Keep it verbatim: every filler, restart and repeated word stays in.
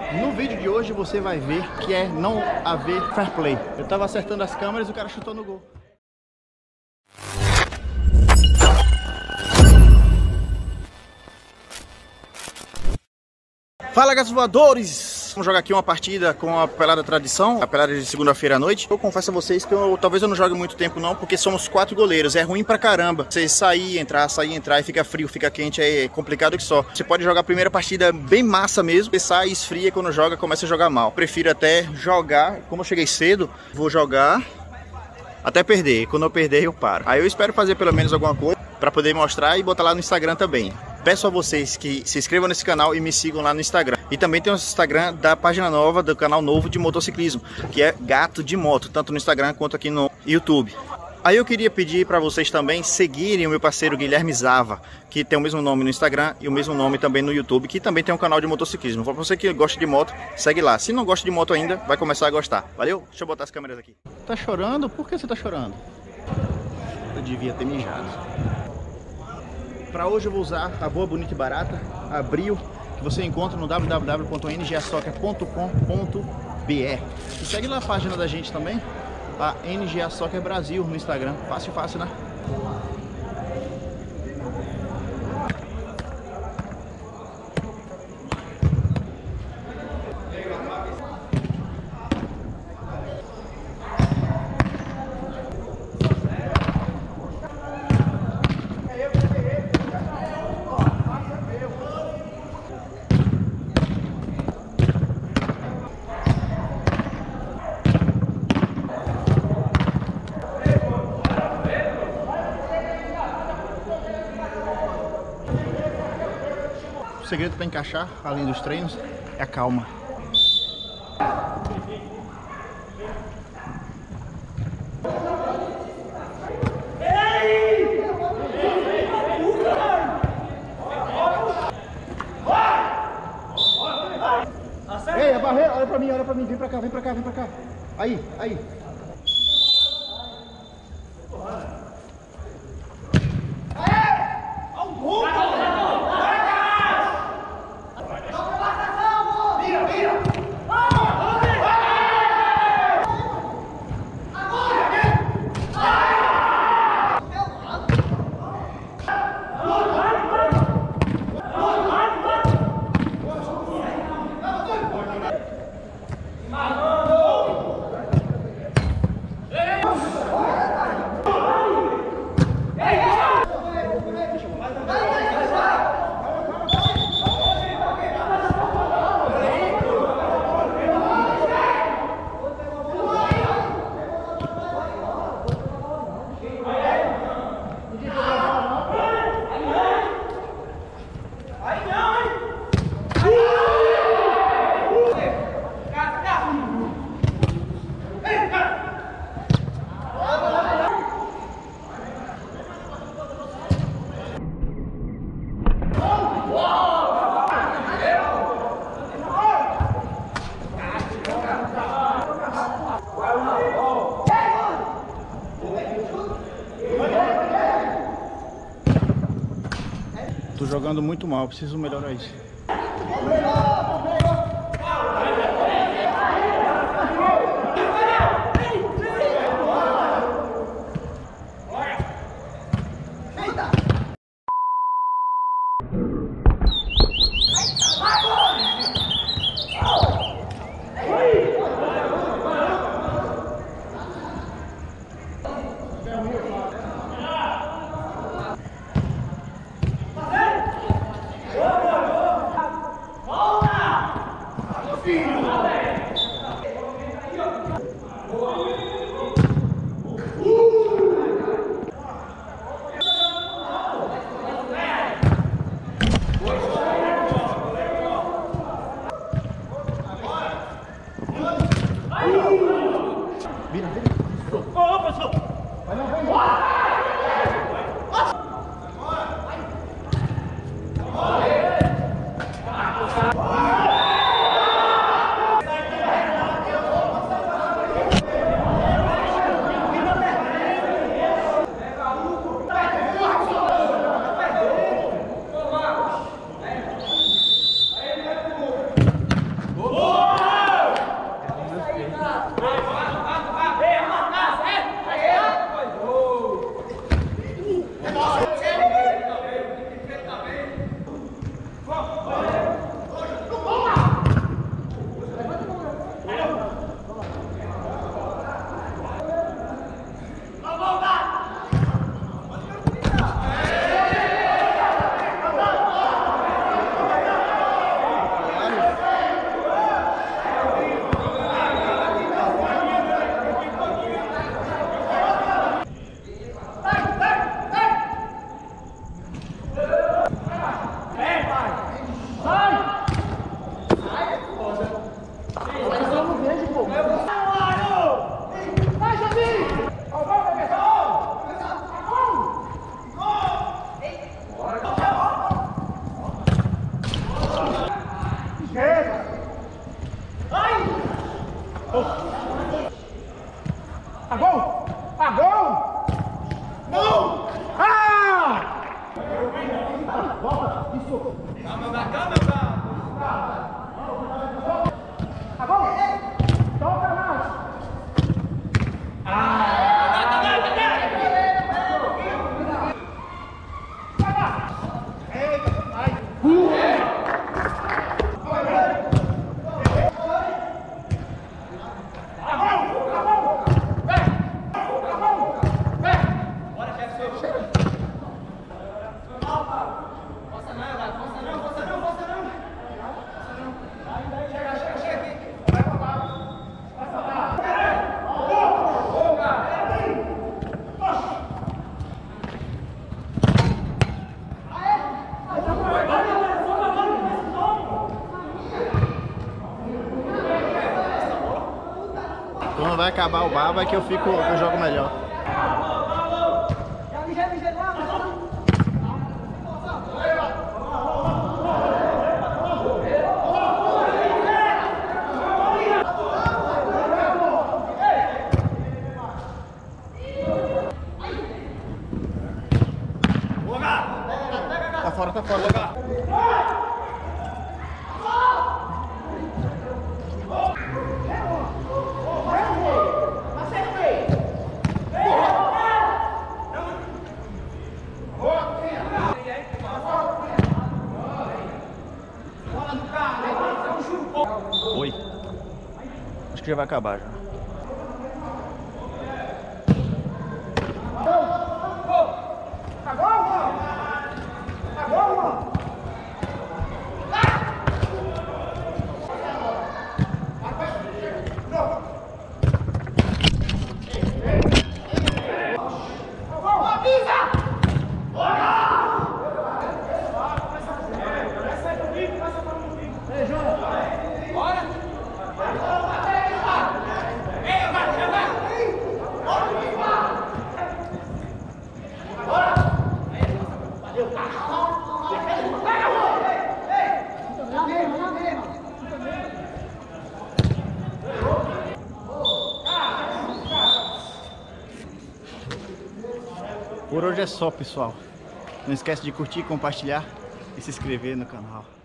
No vídeo de hoje você vai ver que é não haver fair play. Eu tava acertando as câmeras e o cara chutou no gol. Fala, gatos voadores! Vamos jogar aqui uma partida com a pelada tradição, a pelada de segunda-feira à noite. Eu confesso a vocês que eu, talvez eu não jogue muito tempo não, porque somos quatro goleiros, é ruim pra caramba. Você sair, entrar, sair, entrar e fica frio, fica quente, é complicado que só. Você pode jogar a primeira partida bem massa mesmo, você sai, esfria, quando joga começa a jogar mal. Prefiro até jogar, como eu cheguei cedo, vou jogar até perder. Quando eu perder eu paro. Aí eu espero fazer pelo menos alguma coisa pra poder mostrar e botar lá no Instagram também. Peço a vocês que se inscrevam nesse canal e me sigam lá no Instagram. E também tem o Instagram da página nova, do canal novo de motociclismo, que é Gato de Moto, tanto no Instagram quanto aqui no YouTube. Aí eu queria pedir para vocês também seguirem o meu parceiro Guilherme Zava, que tem o mesmo nome no Instagram e o mesmo nome também no YouTube, que também tem um canal de motociclismo. Para você que gosta de moto, segue lá. Se não gosta de moto ainda, vai começar a gostar. Valeu? Deixa eu botar as câmeras aqui. Tá chorando? Por que você tá chorando? Eu devia ter mijado. Para hoje eu vou usar a boa, bonita e barata, a Brio, que você encontra no w w w ponto n g a soccer ponto com ponto b r. E segue lá a página da gente também, a N G A Soccer Brasil no Instagram. Fácil, fácil, né? O segredo para encaixar, além dos treinos, é a calma. Ei, a barreira, olha pra mim, olha pra mim, vem pra cá, vem pra cá, vem pra cá. Aí, aí. Tô jogando muito mal, preciso melhorar isso. Vira, vira. Ô, professor! Vai não, vai não. Oh! Tá bom? Tá bom? Não! Ah! Volta! Isso! Calma, calma, calma! Tá bom? Toca mais! Ah! Quando vai acabar o baba é que eu fico, que eu jogo melhor. Tá fora, tá fora. Oi. Acho que já vai acabar já. Por hoje é só, pessoal. Não esquece de curtir, compartilhar e se inscrever no canal.